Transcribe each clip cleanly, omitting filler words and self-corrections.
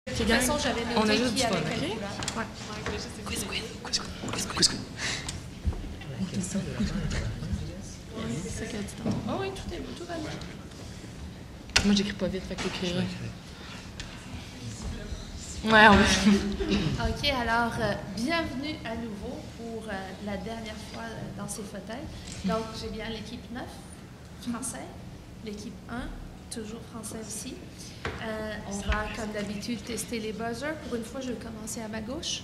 De toute façon, j'avais On a noté juste qui du fun, avait quelle ok? couleur. Ouais. C'est ça qu'elle dit tantôt. Oh oui, tout va bien. Moi, j'écris pas vite, fait que t'écriras. Ouais, on va. OK, alors, bienvenue à nouveau pour la dernière fois dans ces fauteuils. Donc, j'ai bien l'équipe 9, français, l'équipe 1, toujours français aussi. On va, comme d'habitude, tester les buzzers. Pour une fois, je vais commencer à ma gauche.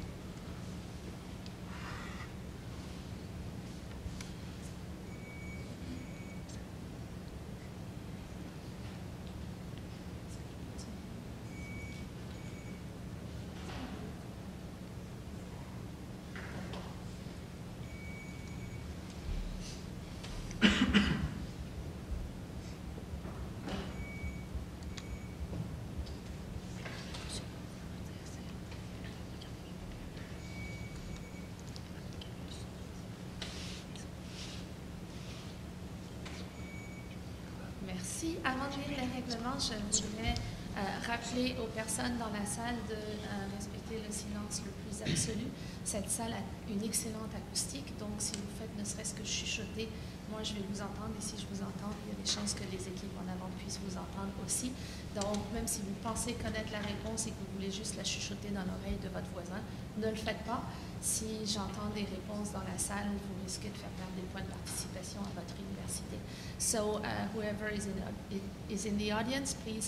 Merci. Avant de lire les règlements, je voudrais rappeler aux personnes dans la salle de respecter le silence le plus absolu. Cette salle a une excellente acoustique, donc si vous faites ne serait-ce que chuchoter, moi je vais vous entendre, et si je vous entends, il y a des chances que les équipes en avant puissent vous entendre aussi. Donc, même si vous pensez connaître la réponse et que vous voulez juste la chuchoter dans l'oreille de votre voisin, ne le faites pas. Si j'entends des réponses dans la salle, vous risquez de faire perdre des points de participation à votre université. So, whoever is in the audience, please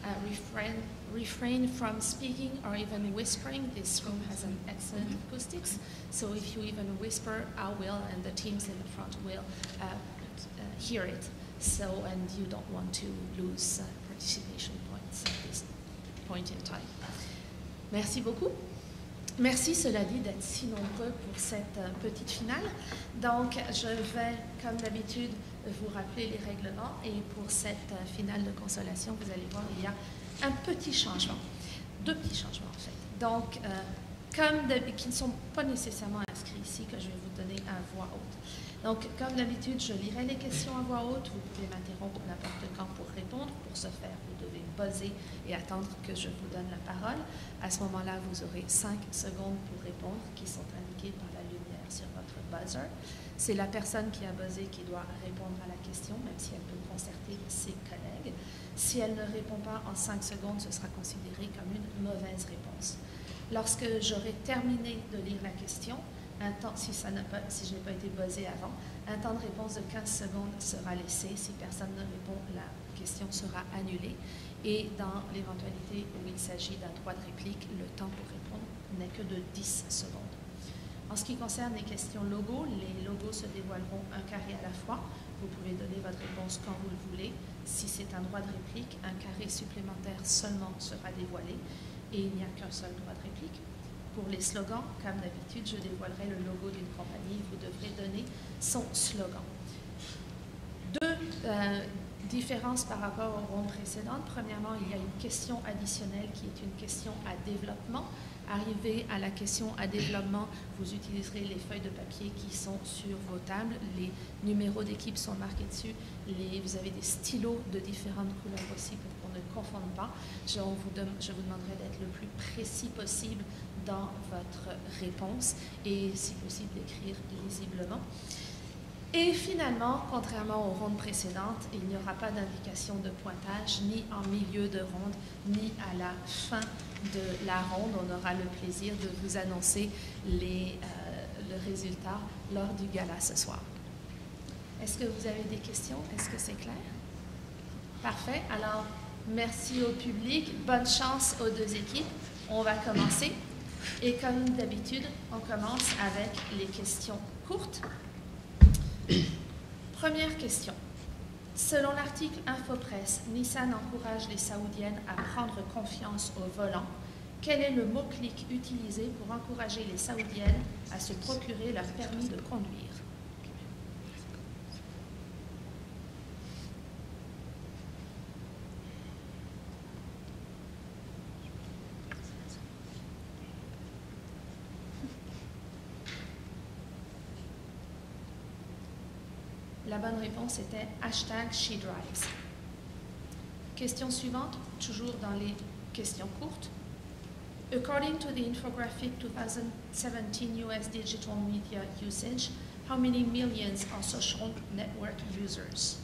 refrain from speaking or even whispering. This room has an excellent acoustics, so if you even whisper, I will, and the teams in the front will hear it. So, and you don't want to lose participation points at this point in time. Merci beaucoup. Merci, cela dit, d'être si nombreux pour cette petite finale. Donc, je vais, comme d'habitude, vous rappeler les règlements. Et pour cette finale de consolation, vous allez voir, il y a un petit changement. Deux petits changements, en fait. Donc, qui ne sont pas nécessairement inscrits ici, que je vais vous donner à voix haute. Donc, comme d'habitude, je lirai les questions à voix haute. Vous pouvez m'interrompre n'importe quand pour répondre. Pour ce faire, vous devez buzzer et attendre que je vous donne la parole. À ce moment-là, vous aurez 5 secondes pour répondre, qui sont indiquées par la lumière sur votre buzzer. C'est la personne qui a buzzé qui doit répondre à la question, même si elle peut concerter ses collègues. Si elle ne répond pas en 5 secondes, ce sera considéré comme une mauvaise réponse. Lorsque j'aurai terminé de lire la question, si je n'ai pas été buzzé avant, un temps de réponse de 15 secondes sera laissé. Si personne ne répond, la question sera annulée. Et dans l'éventualité où il s'agit d'un droit de réplique, le temps pour répondre n'est que de 10 secondes. En ce qui concerne les questions logos, les logos se dévoileront un carré à la fois. Vous pouvez donner votre réponse quand vous le voulez. Si c'est un droit de réplique, un carré supplémentaire seulement sera dévoilé et il n'y a qu'un seul droit de réplique. Pour les slogans, comme d'habitude, je dévoilerai le logo d'une compagnie. Vous devrez donner son slogan. Deux différences par rapport aux rondes précédentes. Premièrement, il y a une question additionnelle qui est une question à développement. Arrivé à la question à développement, vous utiliserez les feuilles de papier qui sont sur vos tables. Les numéros d'équipe sont marqués dessus. Vous avez des stylos de différentes couleurs aussi pour qu'on ne confonde pas. Je vous demanderai d'être le plus précis possible dans votre réponse et, si possible, d'écrire lisiblement. Et finalement, contrairement aux rondes précédentes, il n'y aura pas d'indication de pointage ni en milieu de ronde, ni à la fin de la ronde. On aura le plaisir de vous annoncer le résultat lors du gala ce soir. Est-ce que vous avez des questions? Est-ce que c'est clair? Parfait. Alors, merci au public. Bonne chance aux deux équipes. On va commencer. Et comme d'habitude, on commence avec les questions courtes. Première question. Selon l'article Infopresse, Nissan encourage les Saoudiennes à prendre confiance au volant. Quel est le mot-clic utilisé pour encourager les Saoudiennes à se procurer leur permis de conduire? La bonne réponse était #SheDrives. Question suivante, toujours dans les questions courtes. According to the infographic 2017 US digital media usage, how many millions are social network users?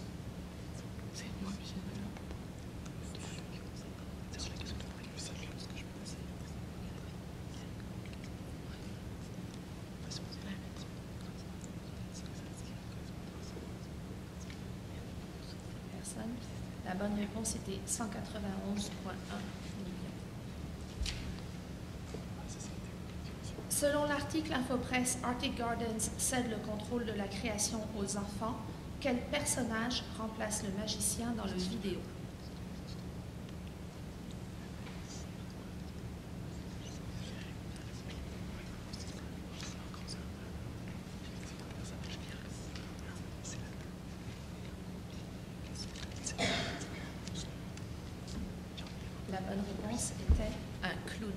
Personne. La bonne réponse était 191,1 millions. Selon l'article Infopresse, Arctic Gardens cède le contrôle de la création aux enfants. Quel personnage remplace le magicien dans le vidéo? La bonne réponse était un clown.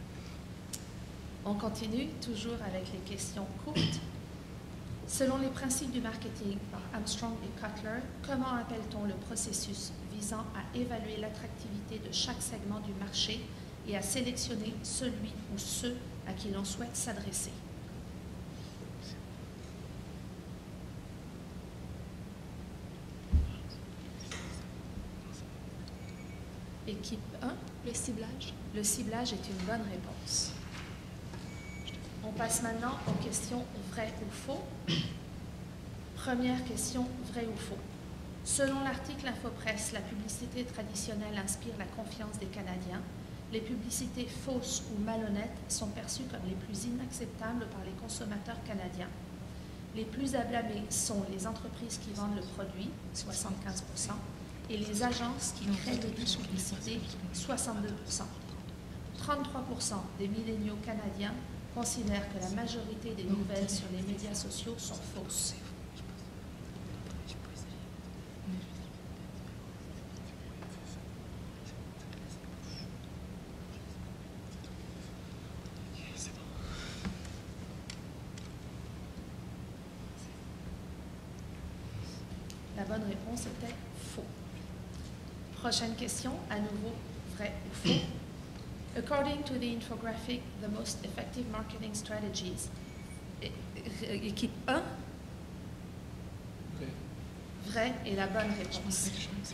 On continue toujours avec les questions courtes. Selon les principes du marketing par Armstrong et Cutler, comment appelle-t-on le processus visant à évaluer l'attractivité de chaque segment du marché et à sélectionner celui ou ceux à qui l'on souhaite s'adresser? Équipe 1. Le ciblage. Le ciblage est une bonne réponse. On passe maintenant aux questions vrai ou faux. Première question, vrai ou faux. Selon l'article Infopresse, la publicité traditionnelle inspire la confiance des Canadiens. Les publicités fausses ou malhonnêtes sont perçues comme les plus inacceptables par les consommateurs canadiens. Les plus à blâmer sont les entreprises qui vendent le produit, 75%, et les agences qui créent de publicité, 62%. 33% des milléniaux canadiens considèrent que la majorité des nouvelles sur les médias sociaux sont fausses. La bonne réponse était faux. Prochaine question, à nouveau vrai ou faux. According to the infographic, the most effective marketing strategies. Équipe 1. Vrai est la bonne réponse.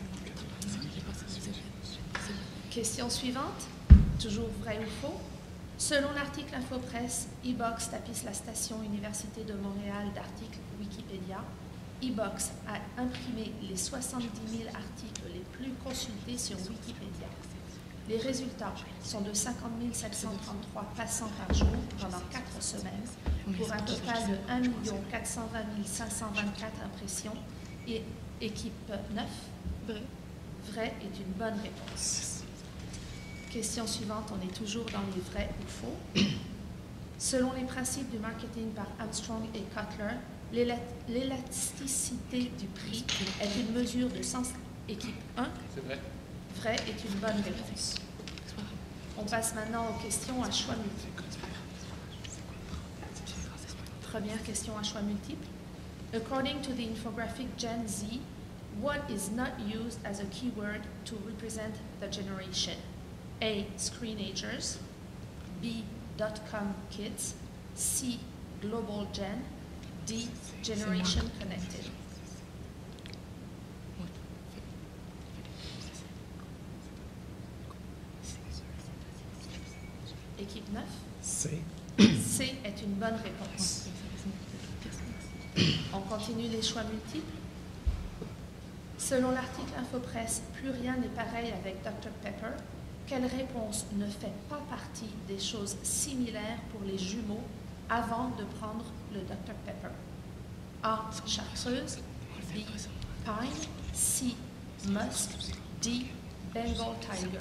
Question suivante, toujours vrai ou faux. Selon l'article Infopresse, e-Box tapisse la station Université de Montréal d'articles Wikipédia. e-Box a imprimé les 70 000 articles les plus consultés sur Wikipédia. Les résultats sont de 50 733 passants par jour pendant 4 semaines, pour un total de 1 420 524 impressions. Et équipe 9, vrai est une bonne réponse. Question suivante, on est toujours dans les vrais ou faux. Selon les principes du marketing par Armstrong et Cutler, l'élasticité du prix est une mesure de sens. Équipe 1. C'est vrai. Vrai est une bonne réponse. On passe maintenant aux questions à choix multiples. Première question à choix multiples. According to the infographic Gen Z, what is not used as a keyword to represent the generation? A. Screenagers. B. .com kids. C. Global Gen. D. Generation Connected. Équipe 9. C. C est une bonne réponse. On continue les choix multiples. Selon l'article Infopresse, plus rien n'est pareil avec Dr Pepper. Quelle réponse ne fait pas partie des choses similaires pour les jumeaux avant de prendre le Dr Pepper? A. Chartreuse. B. Pine. C. Musk. D. Bengal Tiger.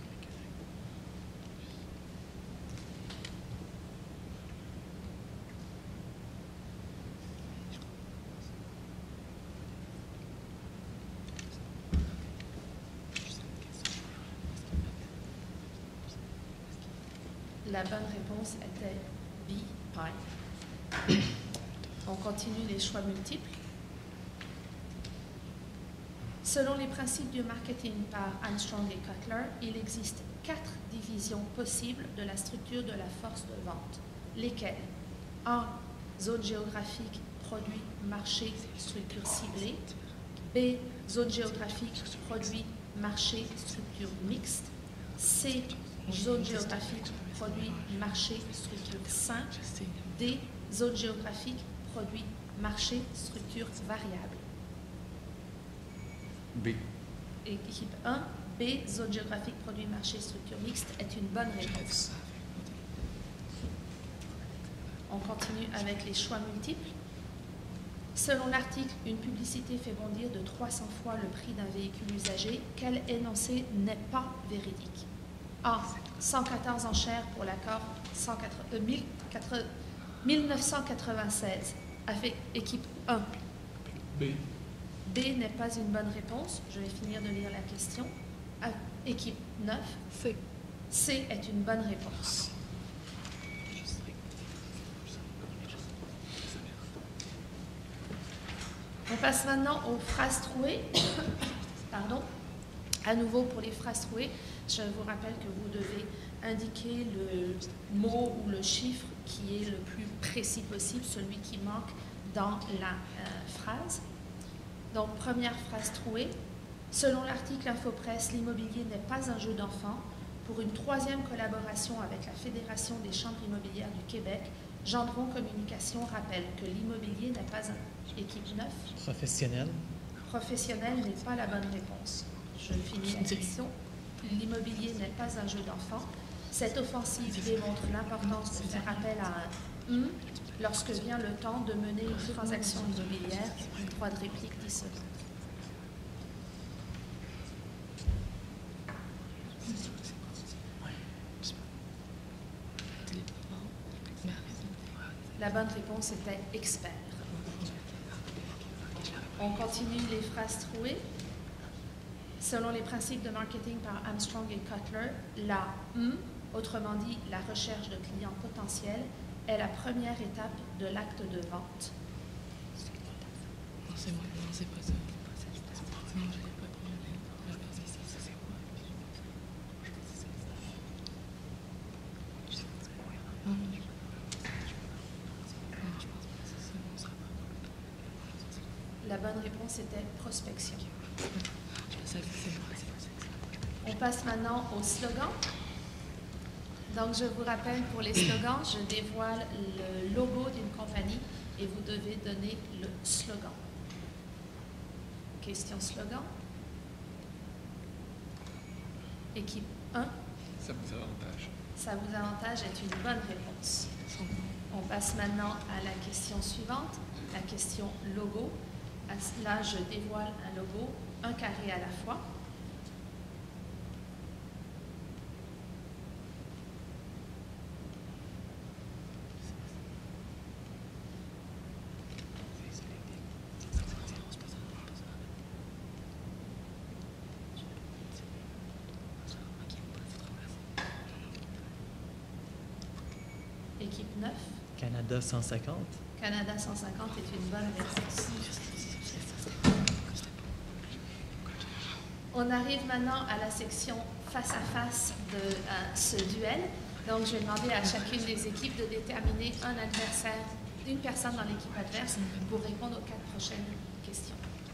La bonne réponse était B. Pine. On continue les choix multiples. Selon les principes du marketing par Armstrong et Cutler, il existe 4 divisions possibles de la structure de la force de vente. Lesquelles? A. Zone géographique, produit, marché, structure ciblée. B. Zone géographique, produit, marché, structure mixte. C. Zone géographique, produit, marché, structure simple. D. Zone géographique, produit, marché, structure variable. B. Équipe 1, B, zone géographique, produit, marché, structure mixte, est une bonne réponse. On continue avec les choix multiples. Selon l'article, une publicité fait bondir de 300 fois le prix d'un véhicule usagé. Quel énoncé n'est pas véridique? A. 114 enchères pour l'accord 1996. Avec équipe 1. B. B n'est pas une bonne réponse. Je vais finir de lire la question. Équipe 9. C. C est une bonne réponse. On passe maintenant aux phrases trouées. Pardon. À nouveau, pour les phrases trouées, je vous rappelle que vous devez indiquer le mot ou le chiffre qui est le plus précis possible, celui qui manque dans la phrase. Donc, première phrase trouée. Selon l'article Infopresse, l'immobilier n'est pas un jeu d'enfant. Pour une troisième collaboration avec la Fédération des chambres immobilières du Québec, Gendron Communication rappelle que l'immobilier n'est pas un... Équipe 9. Professionnel. Professionnel n'est pas la bonne réponse. Je finis la question. L'immobilier n'est pas un jeu d'enfant. Cette offensive démontre l'importance de faire appel à un lorsque vient le temps de mener une transaction immobilière. Droit de réplique 10 secondes. La bonne réponse était expert. On continue les phrases trouées. Selon les principes de marketing par Armstrong et Cutler, la autrement dit la recherche de clients potentiels, est la première étape de l'acte de vente. Non, c'est moi. Non, c'est pas ça. Non, je l'ai pas pris. Je pense que c'est quoi? Non, non, je pense pas que c'est ça. Non, ça va pas. La bonne réponse était prospection. Je savais que c'est moi. On passe maintenant au slogan. Donc, je vous rappelle, pour les slogans, je dévoile le logo d'une compagnie et vous devez donner le slogan. Question slogan. Équipe 1. Ça vous avantage. Ça vous avantage est une bonne réponse. On passe maintenant à la question suivante, la question logo. Là, je dévoile un logo, un carré à la fois. Équipe 9. Canada 150. Canada 150 est une bonne réponse. On arrive maintenant à la section face à face de ce duel. Donc, je vais demander à chacune des équipes de déterminer un adversaire, une personne dans l'équipe adverse pour répondre aux 4 prochaines questions.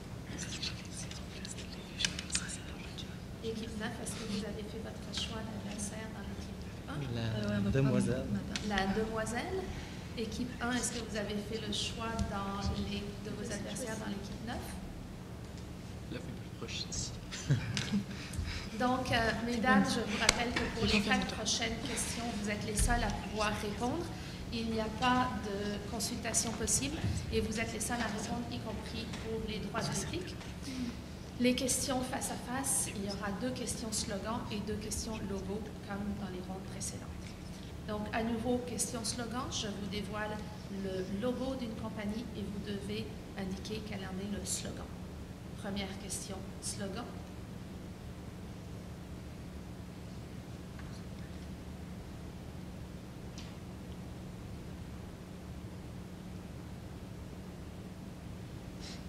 Équipe 9, est-ce que vous avez fait votre choix d'adversaire dans l'équipe 1? La demoiselle. La demoiselle. Équipe 1, est-ce que vous avez fait le choix de vos adversaires dans l'équipe 9? La plus proche ici. Donc, mesdames, je vous rappelle que pour les 4 prochaines questions, vous êtes les seules à pouvoir répondre. Il n'y a pas de consultation possible et vous êtes les seules à répondre, y compris pour les droits de réplique. Les questions face à face, il y aura 2 questions slogan et 2 questions logo, comme dans les rondes précédentes. Donc, à nouveau, question slogan, je vous dévoile le logo d'une compagnie et vous devez indiquer quel en est le slogan. Première question, slogan.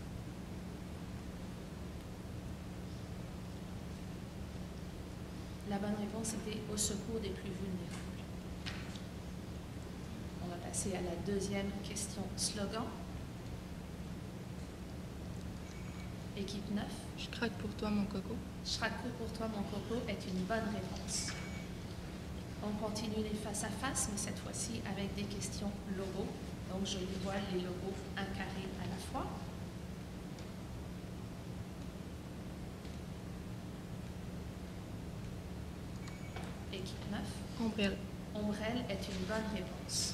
La La bonne réponse était au secours des plus vulnérables. On va passer à la deuxième question slogan. Équipe 9. Je craque pour toi, mon coco. Chracou pour toi, mon coco est une bonne réponse. On continue les face à face, mais cette fois-ci avec des questions logos. Donc, je dévoile les logos un carré à la fois. Équipe 9. Ombrelle. Ombrelle est une bonne réponse.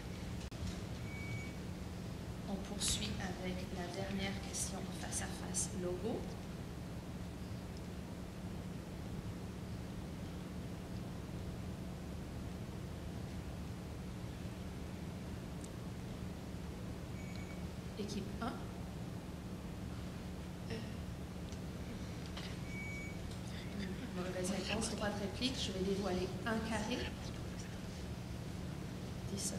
On poursuit avec la dernière question face à face logo. Équipe 1. Mauvaise réponse, droit de réplique. Je vais dévoiler un carré. 10 secondes.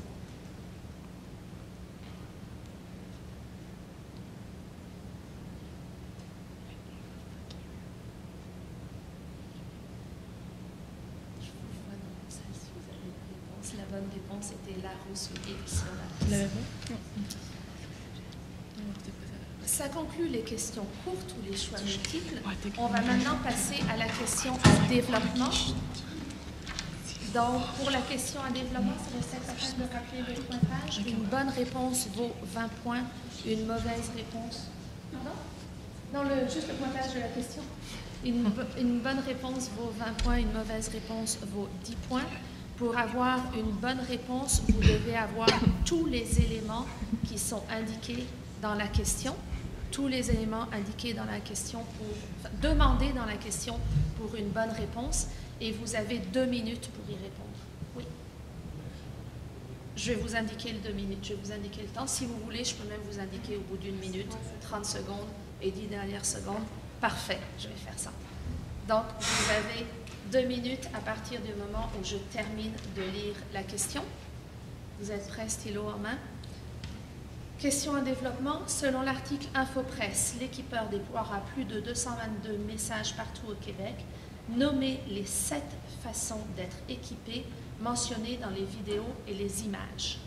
Je vous vois dans la salle si vous avez la réponse. La bonne réponse était Larousse ou édition Tu Larousse. l'avais pas? Non. Non, c'était pas ça. Ça conclut les questions courtes ou les choix multiples. Ouais, t'es On va maintenant passer à la question à développement. Donc, pour la question à développement, c'est le set capable de rappeler le pointage. Une bonne réponse vaut 20 points. Une mauvaise réponse. Pardon? Non, juste le pointage de la question. Une bonne réponse vaut 20 points. Une mauvaise réponse vaut 10 points. Pour avoir une bonne réponse, vous devez avoir tous les éléments qui sont indiqués dans la question. Tous les éléments indiqués dans la question demandés dans la question pour une bonne réponse. Et vous avez 2 minutes pour y répondre. Oui. Je vais vous indiquer le 2 minutes, je vais vous indiquer le temps. Si vous voulez, je peux même vous indiquer au bout d'une minute, 30 secondes et 10 dernières secondes. Parfait, je vais faire ça. Donc, vous avez 2 minutes à partir du moment où je termine de lire la question. Vous êtes prêts, stylo en main? Question en développement. Selon l'article InfoPresse, l'équipeur déploiera plus de 222 messages partout au Québec. Nommez les 7 façons d'être équipé mentionnées dans les vidéos et les images.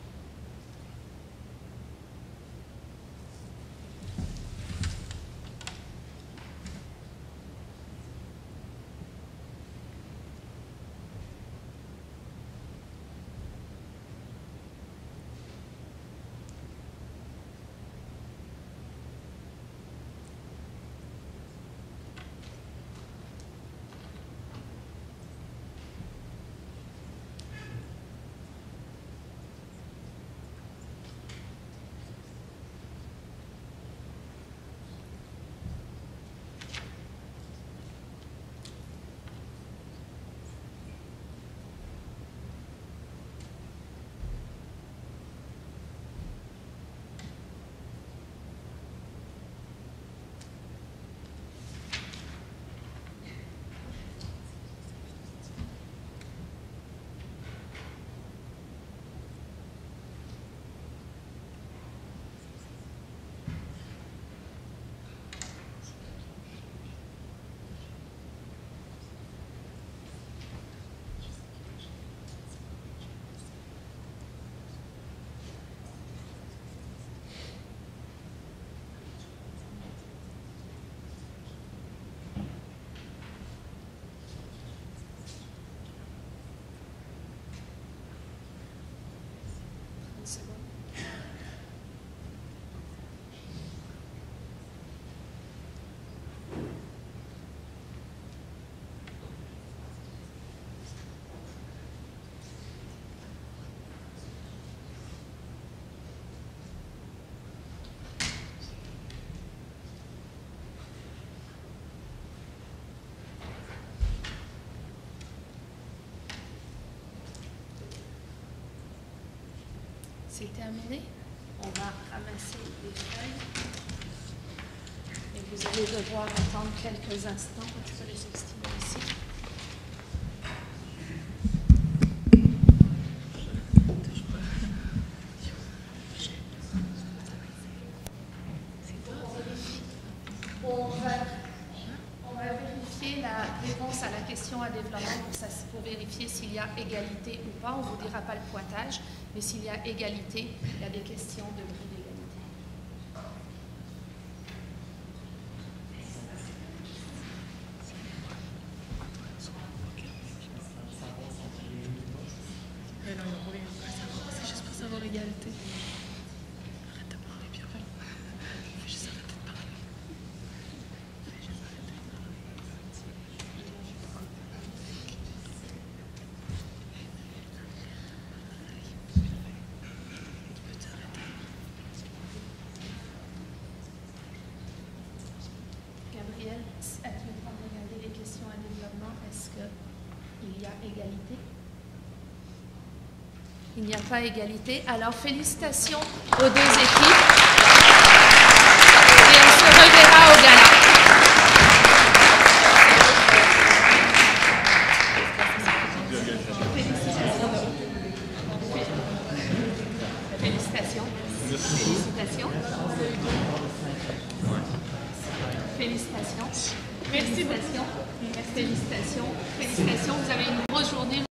C'est terminé. On va ramasser les feuilles. Et vous allez devoir attendre quelques instants. Je peux les estimer ici. On va vérifier la réponse à la question à développer. vérifier s'il y a égalité ou pas. On ne vous dira pas le pointage, mais s'il y a égalité, il y a des questions de grille d'égalité. Ouais, non, on revient. C'est juste pour savoir l'égalité. Arrête de parler, Pierre. Fais juste arrêter de parler. Fais juste arrêter de parler. Tu peux t'arrêter. Gabriel, as-tu le temps de regarder les questions à développement? Est-ce qu'il y a égalité? Il n'y a pas égalité. Alors, félicitations aux deux équipes. Et on se reverra au gala. Félicitations. Félicitations. Félicitations. Félicitations. Félicitations. Félicitations. Vous avez une grosse journée.